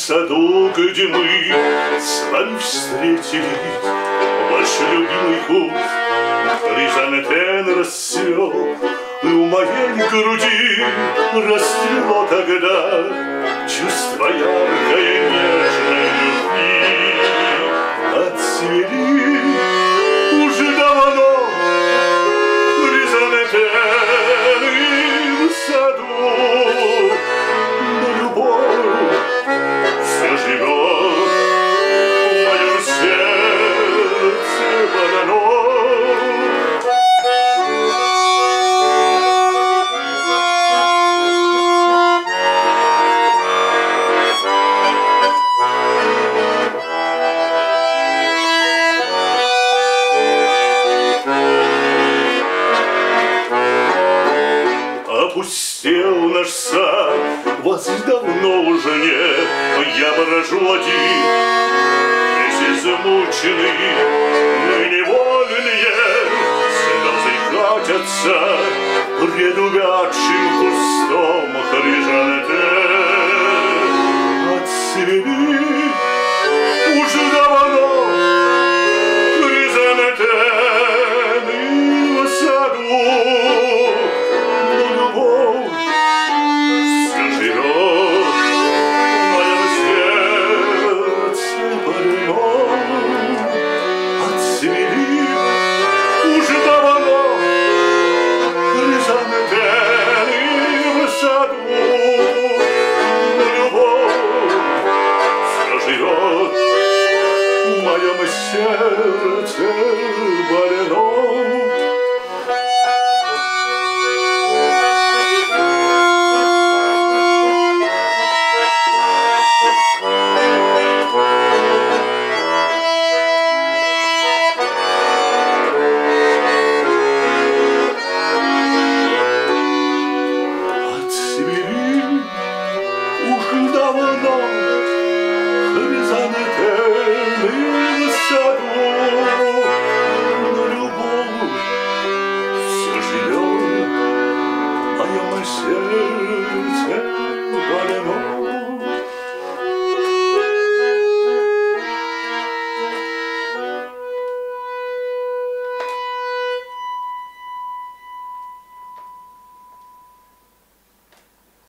саду, где мы с вами встретились, ваш любимый куст хризантем расцвел, и у моей груди расцвело тогда чувство яркой нежной любви. Отцвели уже давно хризантемы в саду, но любовь все живет в моем сердце больном. Опустел наш сад, вас давно уже нет, я брожу один, весь измученный, мы невольные, слезы катятся пред увядшим кустом хризантем. Отцвели уже давно хризантемы в саду, сердце больно. Отцвели уж давно хризантемы в саду, но любовь все живет в моем сердце.